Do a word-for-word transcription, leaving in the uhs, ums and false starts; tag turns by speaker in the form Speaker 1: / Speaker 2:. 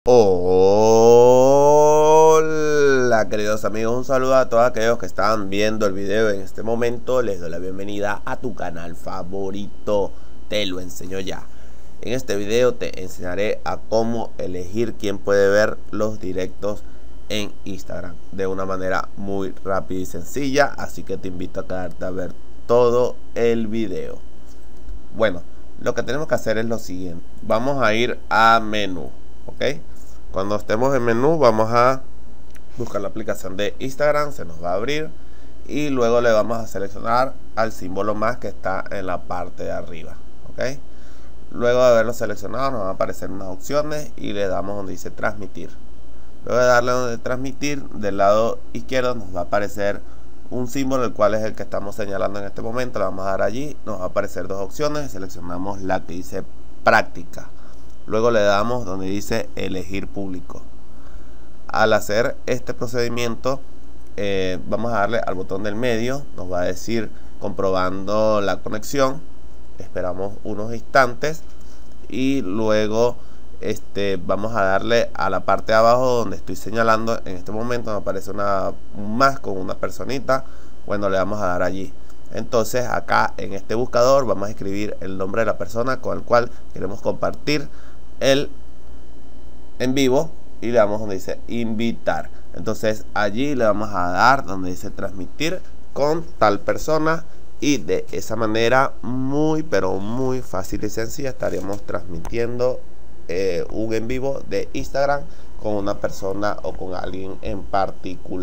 Speaker 1: Hola queridos amigos, un saludo a todos aquellos que están viendo el video en este momento. Les doy la bienvenida a tu canal favorito, Te Lo Enseño Ya. En este video te enseñaré a cómo elegir quién puede ver los directos en Instagram de una manera muy rápida y sencilla, así que te invito a quedarte a ver todo el video. Bueno, lo que tenemos que hacer es lo siguiente: vamos a ir a menú, ok. Cuando estemos en menú vamos a buscar la aplicación de Instagram, se nos va a abrir y luego le vamos a seleccionar al símbolo más que está en la parte de arriba, ok. Luego de haberlo seleccionado nos van a aparecer unas opciones y le damos donde dice transmitir. Luego de darle donde transmitir, del lado izquierdo nos va a aparecer un símbolo, el cual es el que estamos señalando en este momento. Le vamos a dar allí, nos va a aparecer dos opciones, seleccionamos la que dice práctica. Luego le damos donde dice elegir público. Al hacer este procedimiento eh, vamos a darle al botón del medio, nos va a decir comprobando la conexión. Esperamos unos instantes y luego este, vamos a darle a la parte de abajo donde estoy señalando. En este momento me aparece una, un más con una personita. Bueno, le vamos a dar allí. Entonces acá en este buscador vamos a escribir el nombre de la persona con el cual queremos compartir el en vivo y le damos donde dice invitar. Entonces allí le vamos a dar donde dice transmitir con tal persona y de esa manera muy pero muy fácil y sencilla estaríamos transmitiendo eh, un en vivo de Instagram con una persona o con alguien en particular.